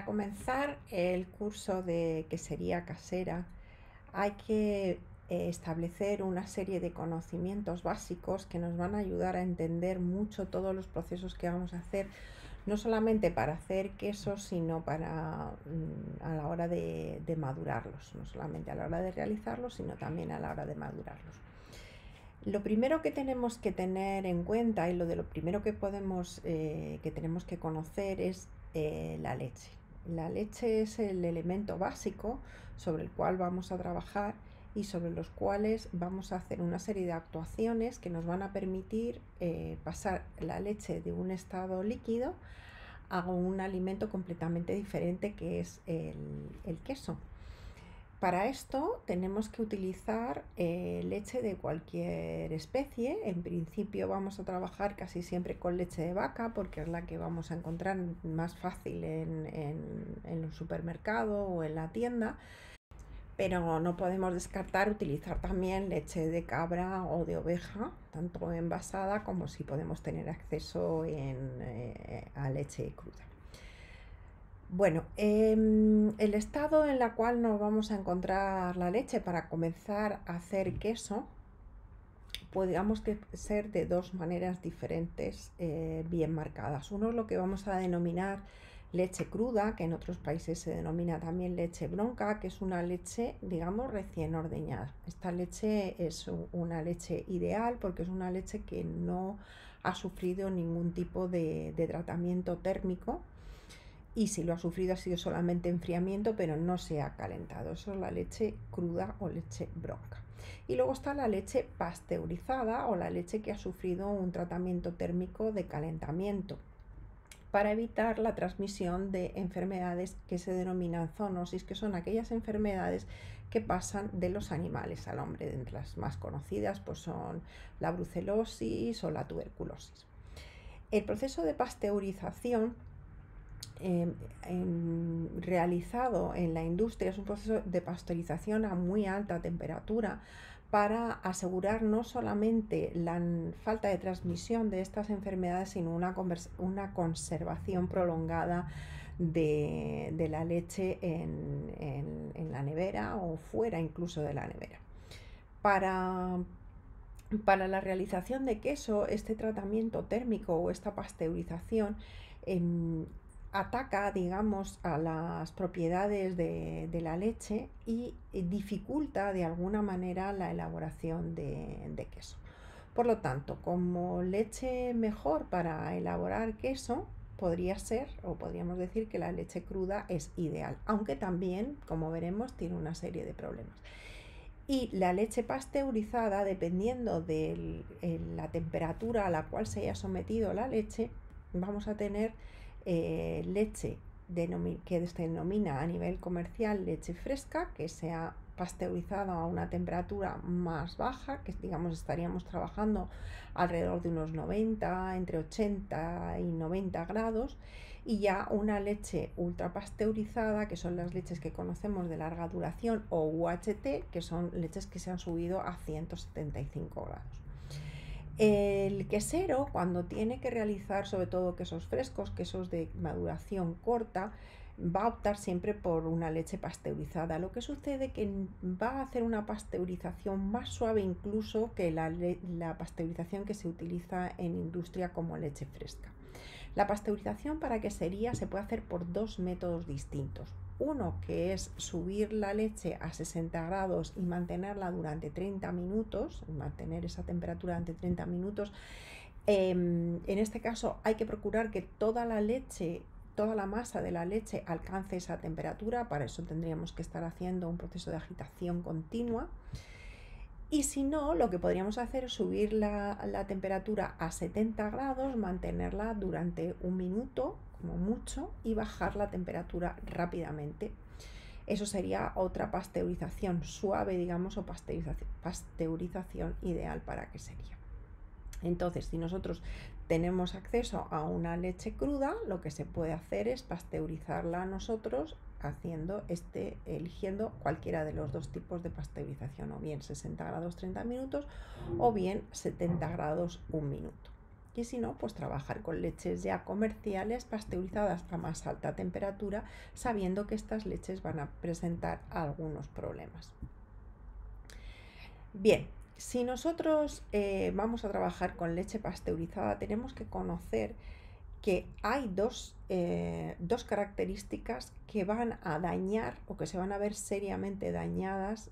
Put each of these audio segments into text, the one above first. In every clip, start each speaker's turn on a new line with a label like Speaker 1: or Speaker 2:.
Speaker 1: Para comenzar el curso de quesería casera hay que establecer una serie de conocimientos básicos que nos van a ayudar a entender mucho todos los procesos que vamos a hacer, no solamente para hacer quesos, sino para a la hora de madurarlos, no solamente a la hora de realizarlos, sino también a la hora de madurarlos. Lo primero que tenemos que tener en cuenta y lo primero que tenemos que conocer es la leche. La leche es el elemento básico sobre el cual vamos a trabajar y sobre los cuales vamos a hacer una serie de actuaciones que nos van a permitir pasar la leche de un estado líquido a un alimento completamente diferente que es el queso. Para esto tenemos que utilizar leche de cualquier especie. En principio vamos a trabajar casi siempre con leche de vaca porque es la que vamos a encontrar más fácil en el supermercado o en la tienda, pero no podemos descartar utilizar también leche de cabra o de oveja, tanto envasada como si podemos tener acceso a leche cruda. Bueno, el estado en el cual nos vamos a encontrar la leche para comenzar a hacer queso, podríamos ser de dos maneras diferentes bien marcadas. Uno es lo que vamos a denominar leche cruda, que en otros países se denomina también leche bronca, que es una leche, digamos, recién ordeñada. Esta leche es una leche ideal porque es una leche que no ha sufrido ningún tipo de tratamiento térmico. Y si lo ha sufrido ha sido solamente enfriamiento, pero no se ha calentado. Eso es la leche cruda o leche bronca. Y luego está la leche pasteurizada o la leche que ha sufrido un tratamiento térmico de calentamiento para evitar la transmisión de enfermedades que se denominan zoonosis, que son aquellas enfermedades que pasan de los animales al hombre. Entre las más conocidas pues son la brucelosis o la tuberculosis. El proceso de pasteurización realizado en la industria es un proceso de pasteurización a muy alta temperatura para asegurar no solamente la falta de transmisión de estas enfermedades, sino una conservación prolongada de la leche en la nevera o fuera incluso de la nevera. Para la realización de queso, este tratamiento térmico o esta pasteurización ataca, digamos, a las propiedades de la leche y dificulta de alguna manera la elaboración de queso. Por lo tanto, como leche mejor para elaborar queso, podría ser, o podríamos decir que la leche cruda es ideal, aunque también, como veremos, tiene una serie de problemas. Y la leche pasteurizada, dependiendo de la temperatura a la cual se haya sometido la leche, vamos a tener leche que se denomina a nivel comercial leche fresca, que sea pasteurizada a una temperatura más baja, que digamos estaríamos trabajando alrededor de unos 90, entre 80 y 90 grados, y ya una leche ultra pasteurizada, que son las leches que conocemos de larga duración, o UHT, que son leches que se han subido a 175 grados. El quesero, cuando tiene que realizar sobre todo quesos frescos, quesos de maduración corta, va a optar siempre por una leche pasteurizada. Lo que sucede es que va a hacer una pasteurización más suave incluso que la pasteurización que se utiliza en industria como leche fresca. La pasteurización para quesería se puede hacer por dos métodos distintos. Uno que es subir la leche a 60 grados y mantenerla durante 30 minutos, mantener esa temperatura durante 30 minutos. En este caso hay que procurar que toda la masa de la leche alcance esa temperatura. Para eso tendríamos que estar haciendo un proceso de agitación continua. Y si no, lo que podríamos hacer es subir la temperatura a 70 grados, mantenerla durante un minuto, como mucho, y bajar la temperatura rápidamente. Eso sería otra pasteurización suave, digamos, o pasteurización ideal para quesería. Entonces, si nosotros tenemos acceso a una leche cruda, lo que se puede hacer es pasteurizarla nosotros eligiendo cualquiera de los dos tipos de pasteurización, o bien 60 grados 30 minutos o bien 70 grados 1 minuto. Y si no, pues trabajar con leches ya comerciales pasteurizadas a más alta temperatura, sabiendo que estas leches van a presentar algunos problemas. Bien, si nosotros vamos a trabajar con leche pasteurizada, tenemos que conocer que hay dos características que van a dañar o que se van a ver seriamente dañadas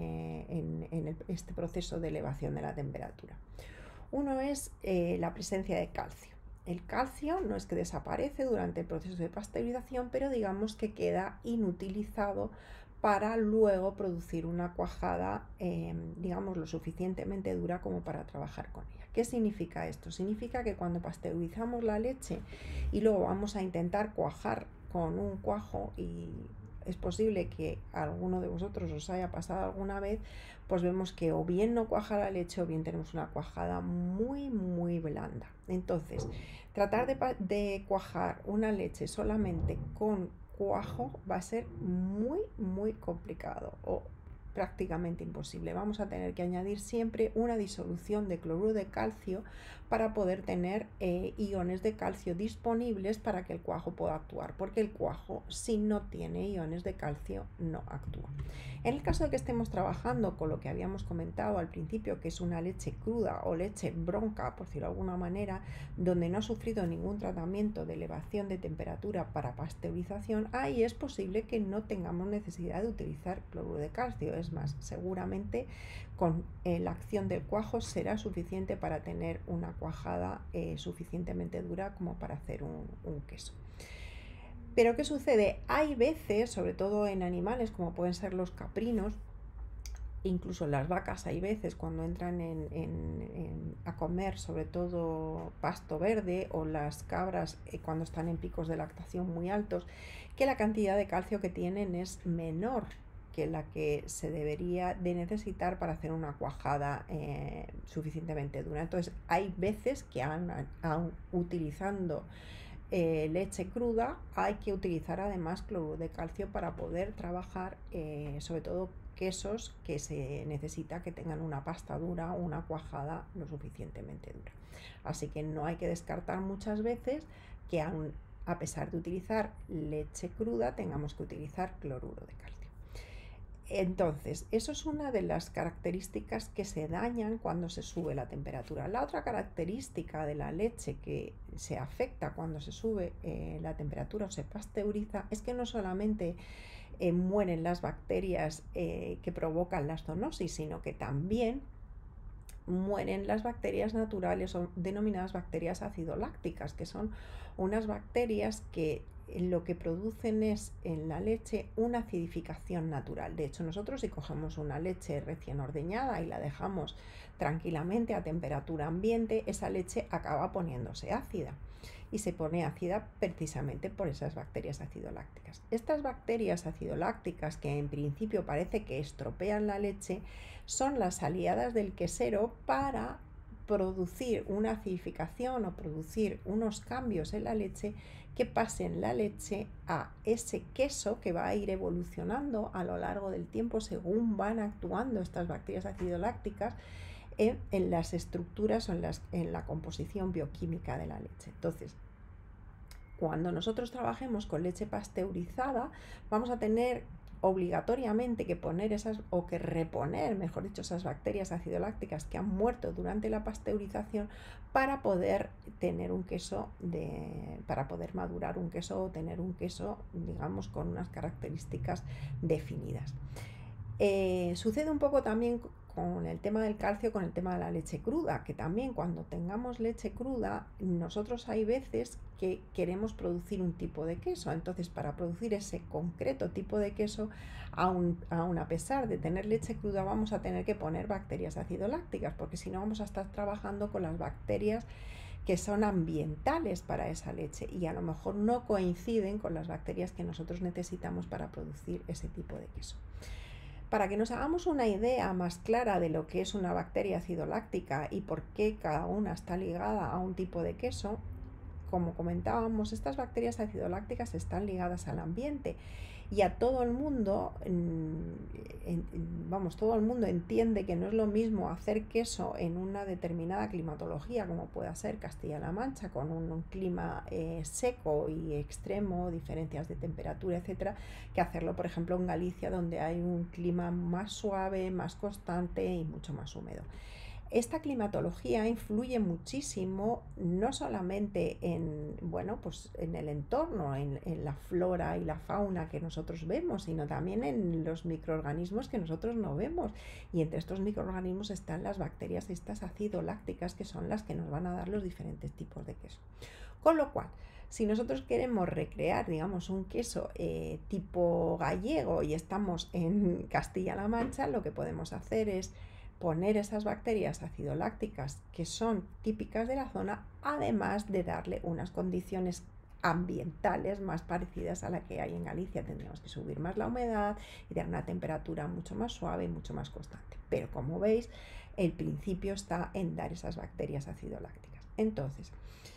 Speaker 1: en este proceso de elevación de la temperatura. Uno es la presencia de calcio. El calcio no es que desaparece durante el proceso de pasteurización, pero digamos que queda inutilizado para luego producir una cuajada, digamos, lo suficientemente dura como para trabajar con ella. ¿Qué significa esto? Significa que cuando pasteurizamos la leche y luego vamos a intentar cuajar con un cuajo, y es posible que a alguno de vosotros os haya pasado alguna vez, pues vemos que o bien no cuaja la leche o bien tenemos una cuajada muy blanda. Entonces, tratar de cuajar una leche solamente con cuajo va a ser muy complicado o prácticamente imposible. Vamos a tener que añadir siempre una disolución de cloruro de calcio para poder tener iones de calcio disponibles para que el cuajo pueda actuar, porque el cuajo, si no tiene iones de calcio, no actúa. En el caso de que estemos trabajando con lo que habíamos comentado al principio, que es una leche cruda o leche bronca, por decirlo de alguna manera, donde no ha sufrido ningún tratamiento de elevación de temperatura para pasteurización, ahí es posible que no tengamos necesidad de utilizar cloruro de calcio. Es más, seguramente con la acción del cuajo será suficiente para tener una cuajada suficientemente dura como para hacer un queso. Pero ¿qué sucede? Hay veces, sobre todo en animales como pueden ser los caprinos, incluso las vacas, hay veces cuando entran a comer sobre todo pasto verde, o las cabras cuando están en picos de lactación muy altos, que la cantidad de calcio que tienen es menor que la que se debería de necesitar para hacer una cuajada suficientemente dura. Entonces hay veces que utilizando leche cruda hay que utilizar además cloruro de calcio para poder trabajar sobre todo quesos que se necesita que tengan una pasta dura o una cuajada lo suficientemente dura. Así que no hay que descartar muchas veces que a pesar de utilizar leche cruda tengamos que utilizar cloruro de calcio. Entonces, eso es una de las características que se dañan cuando se sube la temperatura. La otra característica de la leche que se afecta cuando se sube la temperatura o se pasteuriza es que no solamente mueren las bacterias que provocan la zoonosis, sino que también mueren las bacterias naturales o denominadas bacterias acidolácticas, que son unas bacterias que lo que producen es en la leche una acidificación natural. De hecho, nosotros si cogemos una leche recién ordeñada y la dejamos tranquilamente a temperatura ambiente, esa leche acaba poniéndose ácida. Y se pone ácida precisamente por esas bacterias acidolácticas. Estas bacterias acidolácticas, que en principio parece que estropean la leche, son las aliadas del quesero para producir una acidificación o producir unos cambios en la leche que pasen la leche a ese queso que va a ir evolucionando a lo largo del tiempo según van actuando estas bacterias acidolácticas en las estructuras o en la composición bioquímica de la leche. Entonces, cuando nosotros trabajemos con leche pasteurizada, vamos a tener obligatoriamente que poner o que reponer, mejor dicho, esas bacterias acidolácticas que han muerto durante la pasteurización para poder tener un queso, para poder madurar un queso o tener un queso, digamos, con unas características definidas. Sucede un poco también con el tema del calcio, con el tema de la leche cruda, que también cuando tengamos leche cruda, nosotros hay veces que queremos producir un tipo de queso. Entonces, para producir ese concreto tipo de queso, aún a pesar de tener leche cruda, vamos a tener que poner bacterias acidolácticas, porque si no vamos a estar trabajando con las bacterias que son ambientales para esa leche y a lo mejor no coinciden con las bacterias que nosotros necesitamos para producir ese tipo de queso. Para que nos hagamos una idea más clara de lo que es una bacteria acidoláctica y por qué cada una está ligada a un tipo de queso, como comentábamos, estas bacterias acidolácticas están ligadas al ambiente Y a todo el mundo, vamos, todo el mundo entiende que no es lo mismo hacer queso en una determinada climatología, como pueda ser Castilla-La Mancha, con un clima seco y extremo, diferencias de temperatura, etcétera, que hacerlo, por ejemplo, en Galicia, donde hay un clima más suave, más constante y mucho más húmedo. Esta climatología influye muchísimo, no solamente en, bueno, pues en el entorno, en la flora y la fauna que nosotros vemos, sino también en los microorganismos que nosotros no vemos. Y entre estos microorganismos están las bacterias estas acidolácticas, que son las que nos van a dar los diferentes tipos de queso. Con lo cual, si nosotros queremos recrear, digamos, un queso tipo gallego y estamos en Castilla-La Mancha, lo que podemos hacer es poner esas bacterias acidolácticas que son típicas de la zona, además de darle unas condiciones ambientales más parecidas a la que hay en Galicia. Tendríamos que subir más la humedad y dar una temperatura mucho más suave y mucho más constante. Pero como veis, el principio está en dar esas bacterias acidolácticas. Entonces,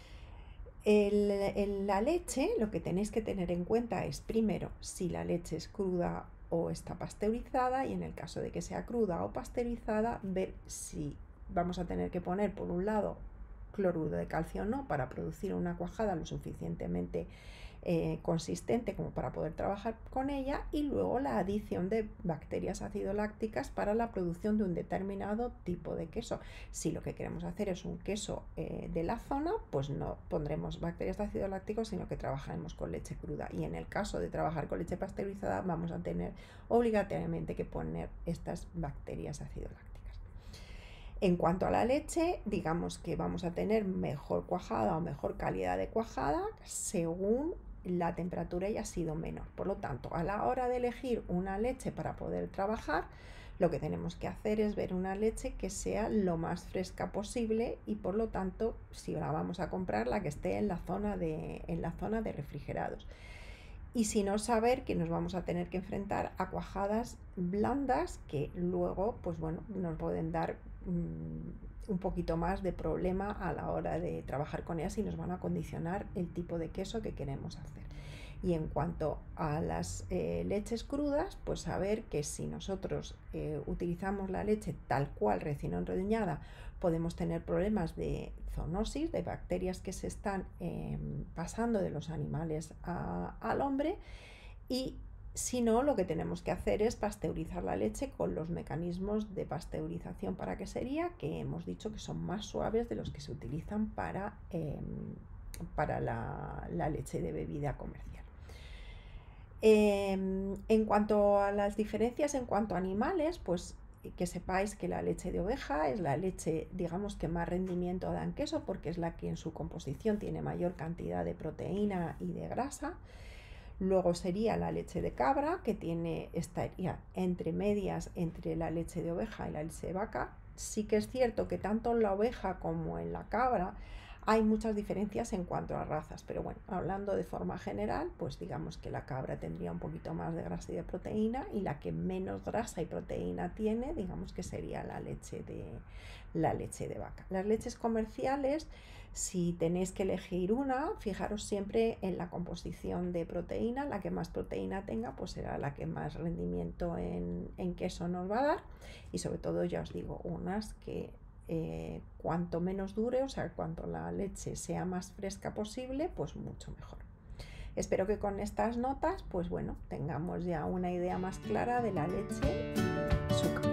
Speaker 1: la leche, lo que tenéis que tener en cuenta es, primero, si la leche es cruda o está pasteurizada, y en el caso de que sea cruda o pasteurizada, ver si vamos a tener que poner, por un lado, cloruro de calcio o no, para producir una cuajada lo suficientemente consistente como para poder trabajar con ella, y luego la adición de bacterias acidolácticas para la producción de un determinado tipo de queso. Si lo que queremos hacer es un queso de la zona, pues no pondremos bacterias de ácido láctico, sino que trabajaremos con leche cruda, y en el caso de trabajar con leche pasteurizada vamos a tener obligatoriamente que poner estas bacterias acidolácticas. En cuanto a la leche, digamos que vamos a tener mejor cuajada o mejor calidad de cuajada según la temperatura haya sido menor. Por lo tanto, a la hora de elegir una leche para poder trabajar, lo que tenemos que hacer es ver una leche que sea lo más fresca posible, y por lo tanto, si la vamos a comprar, la que esté en la zona de refrigerados. Y si no, saber que nos vamos a tener que enfrentar a cuajadas blandas que luego, pues bueno, nos pueden dar un poquito más de problema a la hora de trabajar con ellas, y nos van a condicionar el tipo de queso que queremos hacer. Y en cuanto a las leches crudas, pues saber que si nosotros utilizamos la leche tal cual, recién ordeñada, podemos tener problemas de zoonosis, de bacterias que se están pasando de los animales al hombre, y si no, lo que tenemos que hacer es pasteurizar la leche con los mecanismos de pasteurización para quesería, que hemos dicho que son más suaves de los que se utilizan para la leche de bebida comercial. En cuanto a las diferencias en cuanto a animales, pues que sepáis que la leche de oveja es la leche, digamos, que más rendimiento da en queso, porque es la que en su composición tiene mayor cantidad de proteína y de grasa. Luego sería la leche de cabra, que estaría entre medias entre la leche de oveja y la leche de vaca. Sí que es cierto que tanto en la oveja como en la cabra hay muchas diferencias en cuanto a razas, pero bueno, hablando de forma general, pues digamos que la cabra tendría un poquito más de grasa y de proteína, y la que menos grasa y proteína tiene, digamos que sería la leche de vaca. Las leches comerciales, si tenéis que elegir una, fijaros siempre en la composición de proteína. La que más proteína tenga, pues será la que más rendimiento en queso nos va a dar, y sobre todo, ya os digo, unas que cuanto menos dure, o sea, cuanto la leche sea más fresca posible, pues mucho mejor. Espero que con estas notas, pues bueno, tengamos ya una idea más clara de la leche y su calidad.